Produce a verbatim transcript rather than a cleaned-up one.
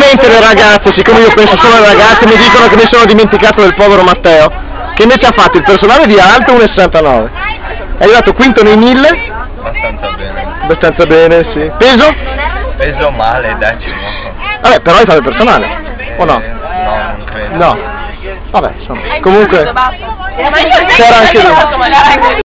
Ovviamente le ragazze, siccome io penso solo alle ragazze, mi dicono che mi sono dimenticato del povero Matteo, che invece ha fatto il personale di alto uno virgola sessantanove. È arrivato quinto nei mille. Abbastanza bene. Abbastanza bene, sì. Peso? Peso male, decimo. Vabbè, però hai fatto il personale, o no? Eh, no, non credo. No. Vabbè, insomma, comunque c'era anche lui.